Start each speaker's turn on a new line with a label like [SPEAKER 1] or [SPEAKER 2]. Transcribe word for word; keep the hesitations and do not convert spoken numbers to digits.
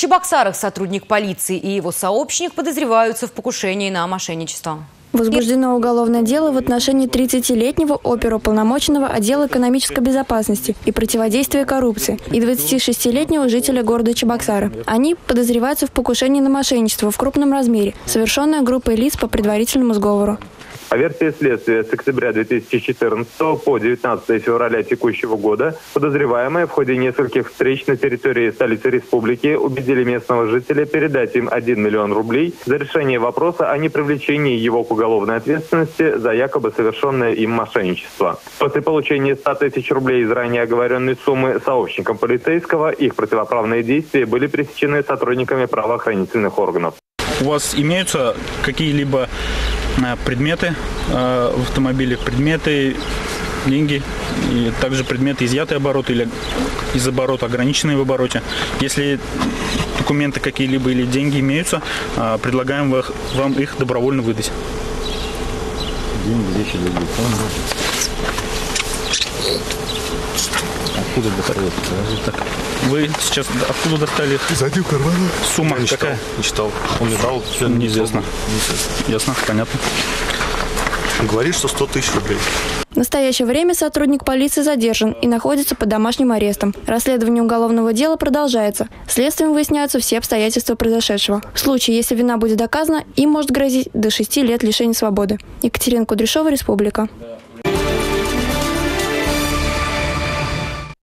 [SPEAKER 1] Чебоксарах сотрудник полиции и его сообщник подозреваются в покушении на мошенничество.
[SPEAKER 2] Возбуждено уголовное дело в отношении тридцатилетнего оперуполномоченного отдела экономической безопасности и противодействия коррупции и двадцатишестилетнего жителя города Чебоксары. Они подозреваются в покушении на мошенничество в крупном размере, совершенное группой лиц по предварительному сговору.
[SPEAKER 3] По версии следствия, с октября две тысячи четырнадцатого по девятнадцатое февраля текущего года подозреваемые в ходе нескольких встреч на территории столицы республики убедили местного жителя передать им один миллион рублей за решение вопроса о непривлечении его к уголовной ответственности за якобы совершенное им мошенничество. После получения ста тысяч рублей из ранее оговоренной суммы сообщником полицейского их противоправные действия были пресечены сотрудниками правоохранительных органов.
[SPEAKER 4] У вас имеются какие-либо предметы э, в автомобиле, предметы, деньги и также предметы изъятые оборота или из оборота, ограниченные в обороте. Если документы какие-либо или деньги имеются, э, предлагаем вам их добровольно выдать.
[SPEAKER 5] Деньги, вещи, деньги. Откуда достали?
[SPEAKER 4] Так, вы сейчас откуда достали?
[SPEAKER 5] Задним карманом.
[SPEAKER 4] Сумма
[SPEAKER 5] не
[SPEAKER 4] какая?
[SPEAKER 5] Читал, не читал. Он мне дал. Все
[SPEAKER 4] неизвестно.
[SPEAKER 5] неизвестно.
[SPEAKER 4] Ясно, понятно.
[SPEAKER 5] Он говорит, что сто тысяч рублей.
[SPEAKER 2] В настоящее время сотрудник полиции задержан и находится под домашним арестом. Расследование уголовного дела продолжается. Следствием выясняются все обстоятельства произошедшего. В случае, если вина будет доказана, им может грозить до шести лет лишения свободы. Екатерина Кудряшова, Республика.